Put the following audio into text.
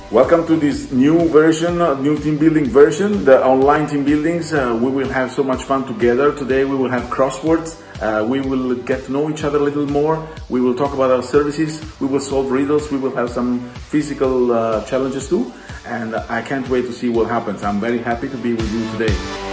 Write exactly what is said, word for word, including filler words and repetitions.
Welcome to this new version, uh, new team building version, the online team buildings. Uh, we will have so much fun together. Today we will have crosswords. Uh, we will get to know each other a little more. We will talk about our services. We will solve riddles. We will have some physical uh, challenges too. And I can't wait to see what happens. I'm very happy to be with you today.